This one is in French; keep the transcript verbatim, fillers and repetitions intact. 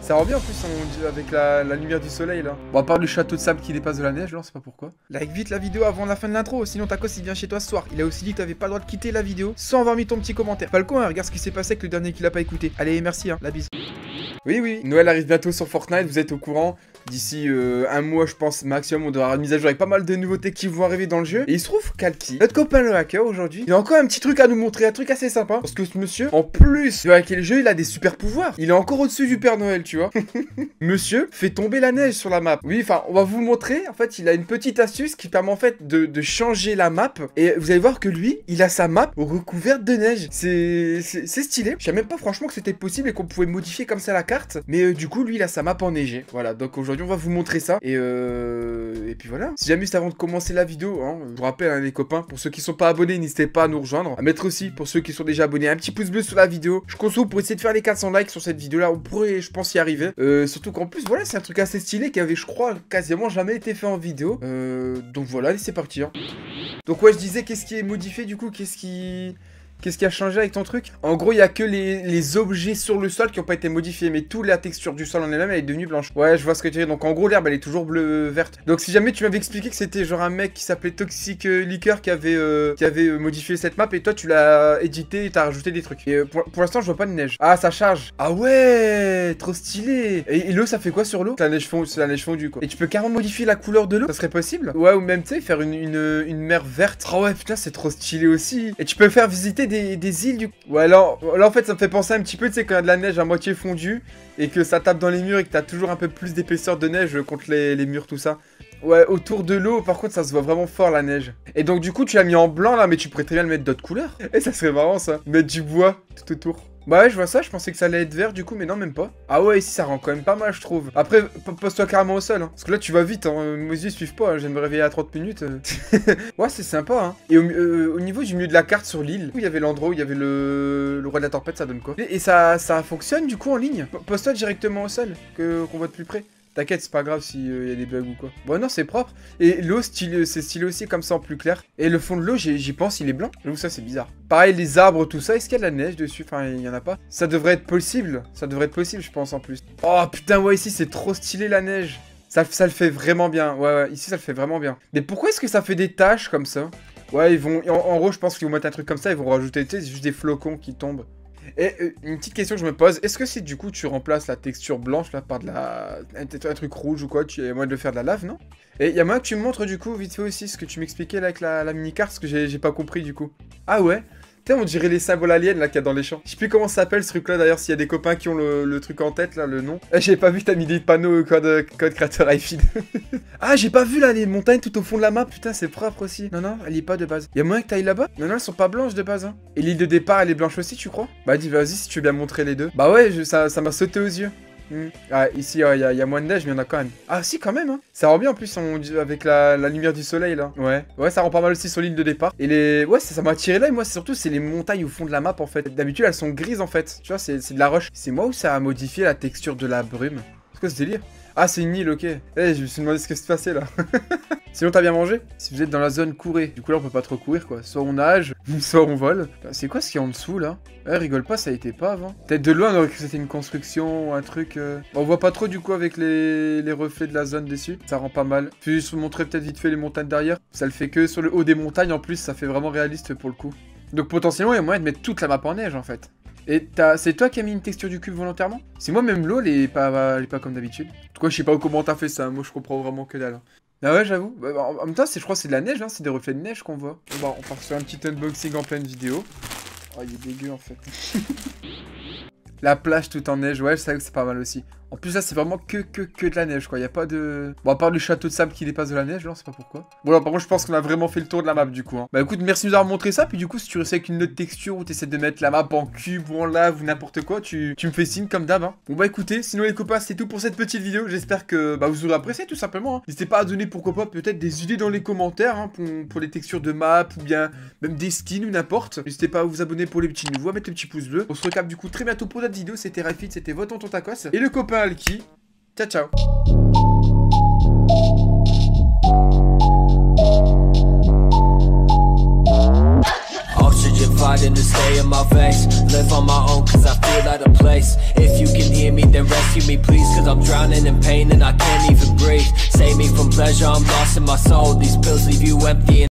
Ça rend bien en plus on, avec la, la lumière du soleil là. Bon, à part le château de sable qui dépasse de la neige, là, on sait pas pourquoi. Like vite la vidéo avant la fin de l'intro, sinon Tacos il vient chez toi ce soir. Il a aussi dit que t'avais pas le droit de quitter la vidéo sans avoir mis ton petit commentaire. Falcon, hein, regarde ce qui s'est passé avec le dernier qui l'a pas écouté. Allez, merci, hein, la bise. Oui, oui, Noël arrive bientôt sur Fortnite, vous êtes au courant. D'ici euh, un mois, je pense, maximum, on devra avoir une mise à jour avec pas mal de nouveautés qui vont arriver dans le jeu. Et il se trouve qu'Alki, notre copain le hacker aujourd'hui, il a encore un petit truc à nous montrer, un truc assez sympa. Parce que ce monsieur, en plus de hacker le jeu, il a des super pouvoirs. Il est encore au-dessus du Père Noël, tu vois. Monsieur fait tomber la neige sur la map. Oui, enfin, on va vous montrer. En fait, il a une petite astuce qui permet en fait de, de changer la map. Et vous allez voir que lui, il a sa map recouverte de neige. C'est stylé. Je savais même pas franchement que c'était possible et qu'on pouvait modifier comme ça la carte. Mais euh, du coup, lui, il a sa map enneigée. Voilà, donc aujourd'hui, Aujourd'hui on va vous montrer ça et euh... et puis voilà. Si jamais c'est avant de commencer la vidéo, hein, je vous rappelle hein, les copains, pour ceux qui sont pas abonnés, n'hésitez pas à nous rejoindre, à mettre aussi pour ceux qui sont déjà abonnés un petit pouce bleu sur la vidéo. Je compte pour essayer de faire les quatre cents likes sur cette vidéo là, on pourrait je pense y arriver. Euh, surtout qu'en plus voilà c'est un truc assez stylé qui avait je crois quasiment jamais été fait en vidéo. Euh... Donc voilà, allez c'est parti. Hein. Donc ouais je disais qu'est-ce qui est modifié du coup, qu'est-ce qui... Qu'est-ce qui a changé avec ton truc? En gros, il n'y a que les, les objets sur le sol qui n'ont pas été modifiés, mais toute la texture du sol en elle-même, elle est devenue blanche. Ouais, je vois ce que tu veux dire. Donc en gros, l'herbe, elle est toujours bleu verte. Donc si jamais tu m'avais expliqué que c'était genre un mec qui s'appelait Toxic euh, Liquor qui avait, euh, qui avait euh, modifié cette map, et toi, tu l'as édité et t'as rajouté des trucs. Et euh, pour, pour l'instant, je vois pas de neige. Ah, ça charge. Ah ouais, trop stylé. Et, et l'eau, ça fait quoi sur l'eau? C'est la neige fondue, c'est la neige fondue, quoi. Et tu peux carrément modifier la couleur de l'eau? Ça serait possible? Ouais, ou même, tu sais, faire une, une, une mer verte. Oh ouais, putain, c'est trop stylé aussi. Et tu peux faire visiter des, des îles, du Ouais, là, là, en fait, ça me fait penser un petit peu, tu sais, quand il y a de la neige à moitié fondue et que ça tape dans les murs et que t'as toujours un peu plus d'épaisseur de neige contre les, les murs, tout ça. Ouais, autour de l'eau, par contre, ça se voit vraiment fort, la neige. Et donc, du coup, tu l'as mis en blanc, là, mais tu pourrais très bien le mettre d'autres couleurs. Et ça serait marrant, ça. Mettre du bois tout autour. Bah ouais, je vois ça, je pensais que ça allait être vert, du coup, mais non, même pas. Ah ouais, ici, ça rend quand même pas mal, je trouve. Après, pose-toi carrément au sol, hein. Parce que là, tu vas vite, hein. Mes yeux suivent pas, hein. Je viens de me réveiller à trente minutes. Ouais, c'est sympa, hein. Et au, euh, au niveau du milieu de la carte sur l'île, où il y avait l'endroit où il y avait le... le roi de la tempête, ça donne quoi? Et, et ça, ça fonctionne, du coup, en ligne. Pose-toi directement au sol, que qu'on voit de plus près. T'inquiète, c'est pas grave s'il euh, y a des bugs ou quoi. Bon, non, c'est propre. Et l'eau, c'est stylé aussi, comme ça, en plus clair. Et le fond de l'eau, j'y pense, il est blanc. J'avoue, ça, c'est bizarre. Pareil, les arbres, tout ça, est-ce qu'il y a de la neige dessus? Enfin, il y en a pas. Ça devrait être possible. Ça devrait être possible, je pense, en plus. Oh, putain, ouais, ici, c'est trop stylé, la neige. Ça, ça le fait vraiment bien. Ouais, ouais, ici, ça le fait vraiment bien. Mais pourquoi est-ce que ça fait des taches comme ça? Ouais, ils vont... En, en gros, je pense qu'ils vont mettre un truc comme ça, ils vont rajouter, tu sais, juste des flocons qui tombent. Et euh, une petite question que je me pose, est-ce que si du coup tu remplaces la texture blanche là par de la... un, un truc rouge ou quoi, tu as moyen de faire de la lave, non? Et il y a moyen que tu me montres du coup vite fait aussi ce que tu m'expliquais là avec la, la mini-carte, parce que j'ai pas compris du coup. Ah ouais? Putain, on dirait les symboles aliens là qu'il y a dans les champs. Je sais plus comment ça s'appelle ce truc là d'ailleurs, s'il y a des copains qui ont le, le truc en tête là, le nom. Eh, j'ai pas vu, t'as mis des panneaux code, code créateur iFeed. Ah, j'ai pas vu là les montagnes tout au fond de la map, putain, c'est propre aussi. Non, non, elle y est pas de base. Y'a moyen que t'ailles là-bas? Non, non, elles sont pas blanches de base, hein. Et l'île de départ, elle est blanche aussi, tu crois? Bah, dis, vas-y si tu veux bien montrer les deux. Bah, ouais, je, ça m'a sauté aux yeux. Mmh. Ah, ici, il ouais, y, y a moins de neige, mais il y en a quand même. Ah, si, quand même, hein. Ça rend bien en plus on, avec la, la lumière du soleil, là. Ouais, ouais, ça rend pas mal aussi sur l'île de départ. Et les. Ouais, ça m'a attiré là, et moi, surtout, c'est les montagnes au fond de la map, en fait. D'habitude, elles sont grises, en fait. Tu vois, c'est de la roche. C'est moi où ça a modifié la texture de la brume? C'est quoi ce délire? Ah, c'est une île, ok. Eh, hey, je me suis demandé ce qui se passait, là. Sinon, t'as bien mangé? Si vous êtes dans la zone, courez. Du coup, là, on peut pas trop courir, quoi. Soit on nage, soit on vole. C'est quoi ce qu'il y a en dessous, là? Eh, rigole pas, ça a été pas avant. Peut-être de loin, on aurait cru que c'était une construction ou un truc... Euh... On voit pas trop, du coup, avec les... les reflets de la zone dessus. Ça rend pas mal. Puis, je vous montrer peut-être vite fait les montagnes derrière. Ça le fait que sur le haut des montagnes, en plus, ça fait vraiment réaliste pour le coup. Donc, potentiellement, il y a moyen de mettre toute la map en neige, en fait. Et c'est toi qui as mis une texture du cube volontairement? C'est moi, même l'eau, elle est pas, elle est pas comme d'habitude. En tout cas, je sais pas comment t'as fait ça. Moi, je comprends vraiment que dalle. Ah ouais, j'avoue. Bah, en même temps, je crois que c'est de la neige, hein. C'est des reflets de neige qu'on voit. Bon, on part sur un petit unboxing en pleine vidéo. Oh, il est dégueu, en fait. La plage tout en neige, ouais, je savais que c'est pas mal aussi. En plus, là, c'est vraiment que, que, que de la neige, quoi. Il n'y a pas de... Bon, à part le château de sable qui dépasse de la neige, là, on sait pas pourquoi. Bon, là, par contre, je pense qu'on a vraiment fait le tour de la map, du coup. Hein. Bah, écoute, merci de nous avoir montré ça. Puis, du coup, si tu réussis avec une autre texture ou tu essaies de mettre la map en cube ou en lave ou n'importe quoi, tu, tu me fais signe comme d'hab. Hein. Bon, bah, écoutez, sinon, les copains, c'est tout pour cette petite vidéo. J'espère que bah, vous aurez apprécié, tout simplement. Hein. N'hésitez pas à donner, pourquoi pas, peut-être des idées dans les commentaires hein, pour, pour les textures de map ou bien même des skins ou n'importe. N'hésitez pas à vous abonner pour les petits nouveaux, à mettre le petit pouce bleu. On se recapte, du coup, très bientôt pour notre vidéo. C'était Rafid, c'était votre tonton Tacos et le copain Alki. Ciao, ciao. Oxygen fighting to stay in my veins. Live on my own cause I feel out of place. If you can hear me then rescue rescue me please, cause I'm drowning in pain and I can't even breathe. Save me from pleasure, I'm lost in my soul. These pills leave you empty and